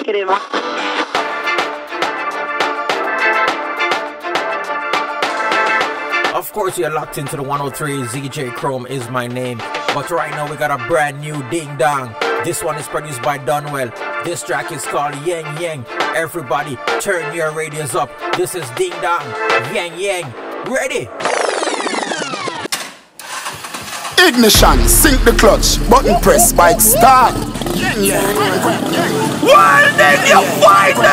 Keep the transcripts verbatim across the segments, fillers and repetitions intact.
it in. Of course, you're locked into the one oh three. Z J Chrome is my name. But right now, we got a brand new Ding Dong. This one is produced by Dunwell. This track is called Yang Yang. Everybody, turn your radios up. This is Ding Dong. Yang Yang. Ready? Ignition, sync the clutch, button press, bike start. Yang Yang. Well, then you find the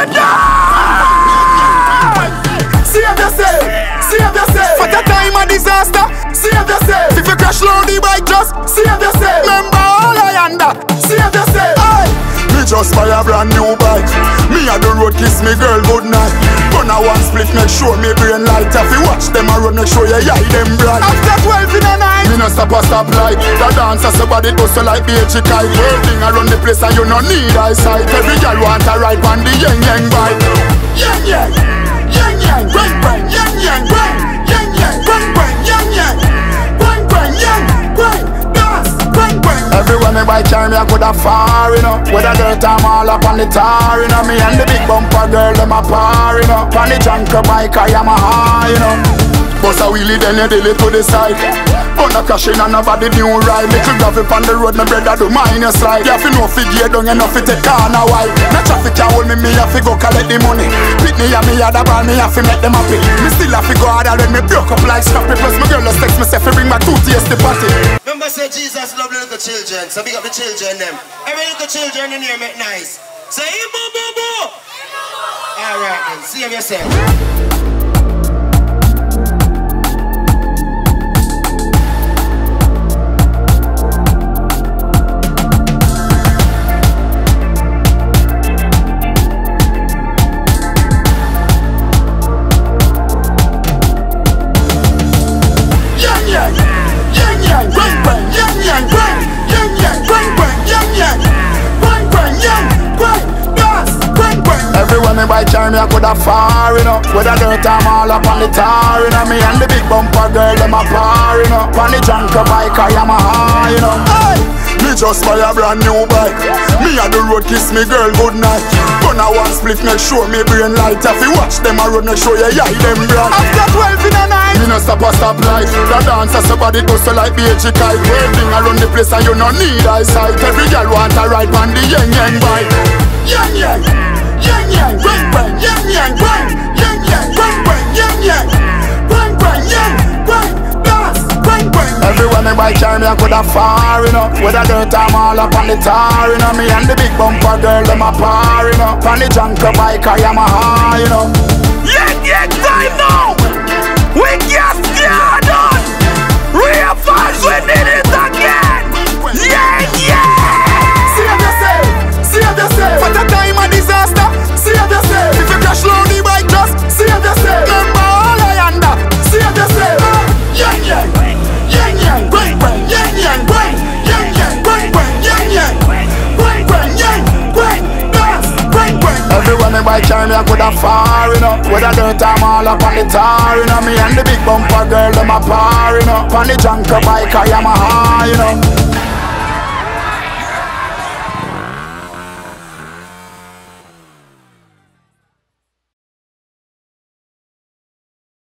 dog. Save yourself, save yourself. For the time of disaster, save yourself. If you crash low the bike, just save yourself. Remember all I under, save yourself. Aye. Me just buy a brand new bike. Me a the road kiss me girl good night. Run a one split, make sure me brain light. If you watch them a run, make sure you eye them bright. After twelve in the night, me no stop a stop light. The dancer somebody bustle like B H kite. Whirling around the place and you no need eyesight. Every girl want a ride on the Yang Yang bike. Yang Yang. Yang Yang, bang bang, Yang Yang, bang, Yang Yang, bang bang, Yang Yang, bang bang, Yang, bang, dance, bang bang. Everyone me buy car, me I coulda far, you know. With a dirt I'm all up on the tar, you know. Me and the big bumper girl, them a par, you know. On the junker bike, I am a high, you know. Bust a wheelie, then you deal it to the side. Gonna crash in and nobody new ride. Little gravel on the road, my brother do mine your slide. You have to know fi gear down, you know fi take corner wide. No traffic can hold me, me have to go collect the money. Pick me and me had a ball, me have to make them happy. Me still have to go harder when me broke up like scrappy. Plus my girl just text myself to bring my two tears to party. Remember say Jesus love the little children, so big up the children them. Every little children in here make nice. Say boo boo boo. Alright then, see you yourself. Everyone me buy car, me I coulda far, you know. With a dirt I'm all up on the tar, you know. Me and the big bumper girl, them a par, you know. On the junker bike, I am a high, you know. Hey! Me just buy a brand new bike. Me a the road kiss me girl good night. Gonna one split, make sure me brain light. If you watch them a road, make sure you eye them bright. After twelve in the night, me no stop a stop light. The dancer somebody bustle like B H kite. Whirling around the place and you no need eyesight. Every girl want a ride on the Yang Yang bike. Yang Yang. Yang Yang, bang bang, Yang Yang, bang, Yang Yang, bang bang, Yang Yang, bang bang, Yang, bang, dance, bang bang. Everyone me buy car, me I coulda far, you know. With a dirt I'm all up on the tar, you know. Me and the big bumper girl, them a par, you know. On the junker bike, I am a high, you know. Yang Yang time now. We can't start on. Real fans, we need it again. Yang Yang. Save yourself, save yourself. For the time of disaster, save yourself. If you crash low the bike, just save yourself. Remember all I under, save yourself. Yang Yang, Yang Yang, bang bang, Yang Yang, bang, Yang Yang, bang bang, Yang Yang, bang bang, Yang, bang, dance, bang bang. Everyone me buy car, me I coulda far, you know. With a dirt I'm all up on the tar, you know. Me and the big bumper girl, them a par, you know. On the junker bike, I am a high, you know.